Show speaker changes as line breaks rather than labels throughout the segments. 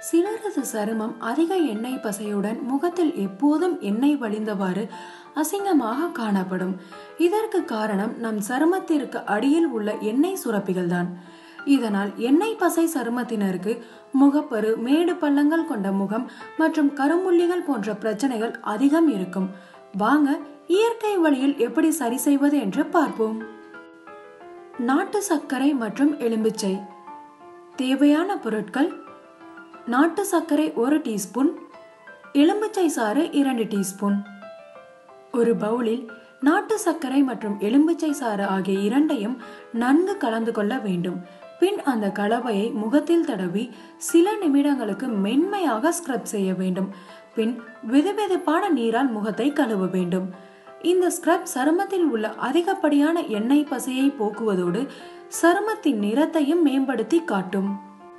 சிலரது சருமம் அதிக எண்ணெய் பசையுடன் முகத்தில் எப்போதும் எண்ணெய் வழிந்தவாறு அசிங்கமாக காணப்படும். இதற்கு காரணம் நம் சருமத்திற்கு அடியில் உள்ள எண்ணெய் சுரப்பிகள் தான். இதனால் எண்ணெய் பசை சருமத்தினருக்கு முகப்பரு, மேடு பள்ளங்கள் கொண்ட முகம் மற்றும் கருமுள்ளிகள் போன்ற பிரச்சனைகள் அதிகம் இருக்கும். வாங்க இயற்கை வழியில் எப்படி சரி செய்வது என்று பார்ப்போம். நாட்டு சர்க்கரை மற்றும் எலும்பிச்சை. தேவையான பொருட்கள்: நாட்டு சர்க்கரை 1 டீஸ்பூன், எலும்பிச்சை சாறு 2 டீஸ்பூன். ஒரு பவுலில் நாட்டு சர்க்கரை மற்றும் எலும்பிச்சை சாறு ஆகிய இரண்டையும் நன்கு கலந்து கொள்ள வேண்டும். பின் அந்த கலவையை முகத்தில் தடவி சில நிமிடங்களுக்கு மென்மையாக ஸ்க்ரப் செய்ய வேண்டும். பின் வெதுவெதுப்பான நீரால் முகத்தை கழுவ வேண்டும். இந்த ஸ்க்ரப் சருமத்தில் உள்ள அதிகப்படியான எண்ணெய் பசையை போக்குவதோடு சருமத்தின் நிறத்தையும் மேம்படுத்தி காட்டும்.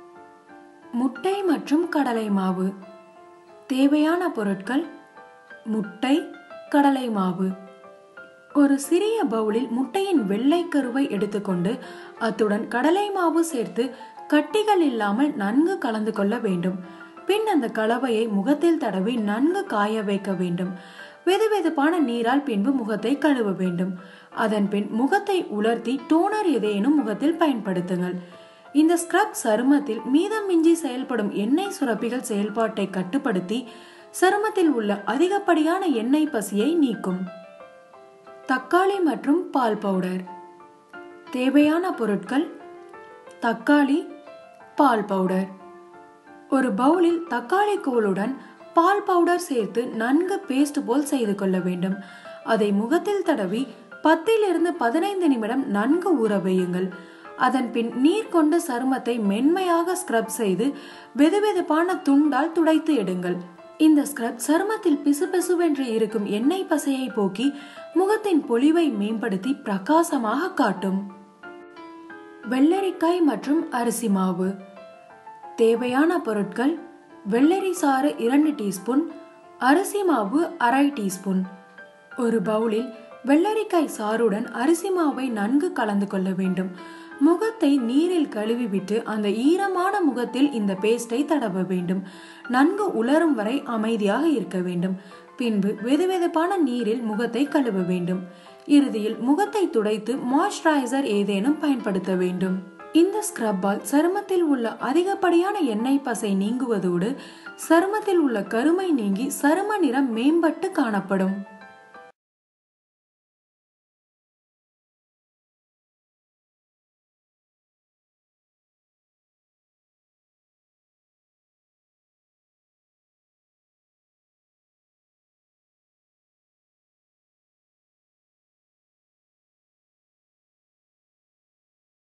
முட்டை மற்றும் கடலை மாவு. தேவையான பொருட்கள்: முட்டை, கடலை மாவு. ஒரு சிறிய பவுலில் முட்டையின் வெள்ளை கருவை எடுத்துக்கொண்டு அத்துடன் கடலை மாவு சேர்த்து கட்டிகள் இல்லாமல் நன்கு கலந்து கொள்ள வேண்டும். பின் அந்த கலவையை முகத்தில் தடவி நன்கு காய வைக்க வேண்டும். வெதுவெதுப்பான நீரால் பின்பு முகத்தை கழுவ வேண்டும். அதன் பின் முகத்தை உலர்த்தி டோனர் ஏதேனும் முகத்தில் பயன்படுத்துங்கள். இந்த ஸ்க்ரப் சருமத்தில் மீதம் மிஞ்சி செயல்படும் எண்ணெய் சுரப்பிகள் செயல்பாட்டை கட்டுப்படுத்தி சருமத்தில் உள்ள அதிகப்படியான எண்ணெய் பசியை நீக்கும். தக்காளி மற்றும் பால் பவுடர். தேவையான பொருட்கள்: தக்காளி, பால் பவுடர். ஒரு பவுலில் தக்காளி கூழுடன் பால் பவுடர் சேர்த்து நன்கு பேஸ்ட் போல் செய்து கொள்ள வேண்டும். அதை முகத்தில் தடவி 10 to 15 நிமிடம் நன்கு ஊற வையுங்கள். அதன் பின் நீர் கொண்ட சருமத்தை மென்மையாக ஸ்க்ரப் செய்து வெதுவெதுப்பான துண்டால் துடைத்து எடுங்கள். இந்த ஸ்க்ரப் சருமத்தில் பிசுபிசுவென்று இருக்கும் எண்ணெய் பசையை போக்கி முகத்தின் பொலிவை மேம்படுத்தி பிரகாசமாக காட்டும். வெள்ளரிக்காய் மற்றும் அரிசி மாவு. தேவையான பொருட்கள்: வெள்ளரி சாறு 2 டீஸ்பூன், அரிசி மாவு 1/2 டீஸ்பூன். ஒரு பவுலில் வெள்ளரிக்காய் சாறுடன் அரிசி மாவை நன்கு கலந்து கொள்ள வேண்டும். முகத்தை நீரில் கழுவிவிட்டு அந்த ஈரமான முகத்தில் இந்த பேஸ்டை தடவ வேண்டும். நன்கு உலரும் வரை அமைதியாக இருக்க வேண்டும். பின்பு வெதுவெதுப்பான நீரில் முகத்தை கழுவ வேண்டும். இறுதியில் முகத்தை துடைத்து மாய்ஸ்சரைசர் ஏதேனும் பயன்படுத்த வேண்டும். இந்த ஸ்க்ரப்பால் சருமத்தில் உள்ள அதிகப்படியான எண்ணெய் பசை நீங்குவதோடு சருமத்தில் உள்ள கருமை நீங்கி சரும நிறம் மேம்பட்டு காணப்படும்.